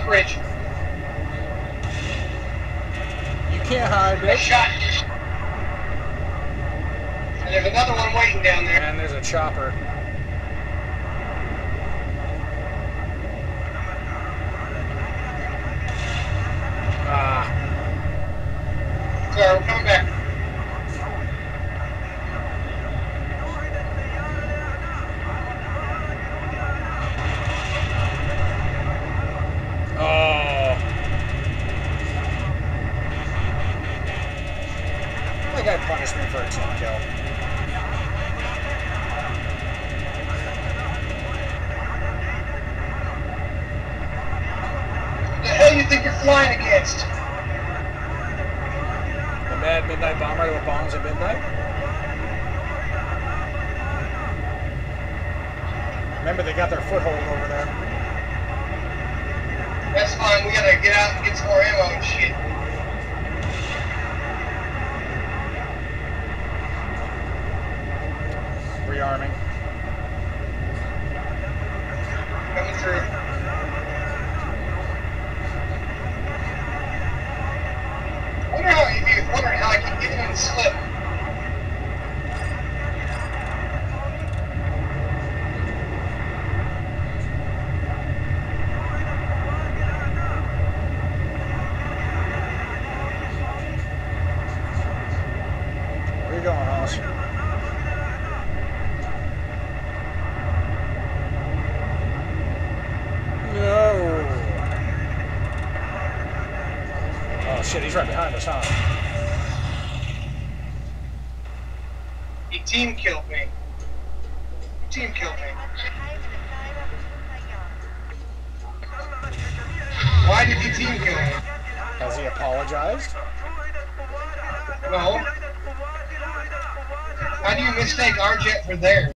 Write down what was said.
bridge. You can't hide, I bitch. shot you. And there's another one waiting down there. And there's a chopper. Ah. Sorry, we're coming back. Oh. That guy punished me for a team kill. What the hell do you think you're flying against? The mad midnight bomber that bombs at midnight? Remember, they got their foothold over there. That's fine, we gotta get out and get some more ammo and shit. Rearming. Coming through. Wondering how I can get him to slip. Where are you going, Hoss? No. Oh shit, he's right behind us, huh? He team killed me. Team killed me. Why did he team kill me? Has he apologized? No. How do you mistake our jet for theirs?